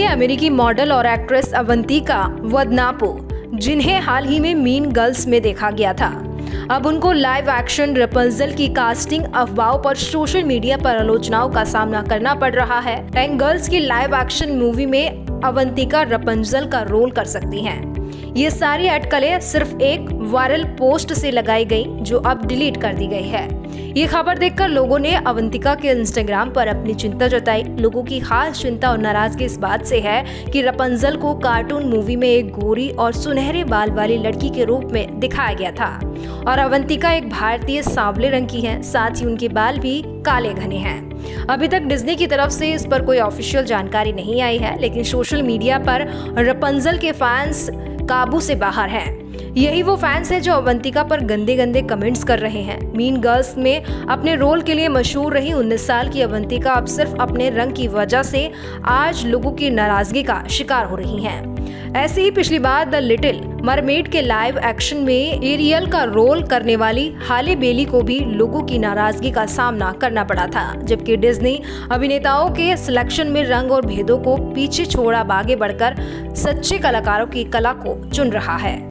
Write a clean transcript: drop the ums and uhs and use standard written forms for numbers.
अमेरिकी मॉडल और एक्ट्रेस अवंतिका वदनापो, जिन्हें हाल ही में मीन गर्ल्स में देखा गया था, अब उनको लाइव एक्शन रपुंज़ल की कास्टिंग अफवाहों पर सोशल मीडिया पर आलोचनाओं का सामना करना पड़ रहा है। टैंक गर्ल्स की लाइव एक्शन मूवी में अवंतिका रपुंज़ल का रोल कर सकती हैं। ये सारी अटकलें सिर्फ एक वायरल पोस्ट से लगाई गई, जो अब डिलीट कर दी गई है। ये खबर देखकर लोगों ने अवंतिका के इंस्टाग्राम पर अपनी चिंता जताई। लोगों की खास चिंता और नाराजगी इस बात से है कि रपुंज़ल को कार्टून मूवी में एक गोरी और सुनहरे बाल वाली लड़की के रूप में दिखाया गया था और अवंतिका एक भारतीय सांवले रंग की हैं, साथ ही उनके बाल भी काले घने हैं। अभी तक डिज्नी की तरफ से इस पर कोई ऑफिशियल जानकारी नहीं आई है, लेकिन सोशल मीडिया पर रपुंज़ल के फैंस काबू से बाहर हैं। यही वो फैंस हैं जो अवंतिका पर गंदे गंदे कमेंट्स कर रहे हैं। मीन गर्ल्स में अपने रोल के लिए मशहूर रही 19 साल की अवंतिका अब सिर्फ अपने रंग की वजह से आज लोगों की नाराजगी का शिकार हो रही हैं। ऐसे ही पिछली बार द लिटिल मरमेड के लाइव एक्शन में एरियल का रोल करने वाली हाले बेली को भी लोगों की नाराजगी का सामना करना पड़ा था, जबकि डिज्नी अभिनेताओं के सिलेक्शन में रंग और भेदों को पीछे छोड़ अब आगे बढ़कर सच्चे कलाकारों की कला को चुन रहा है।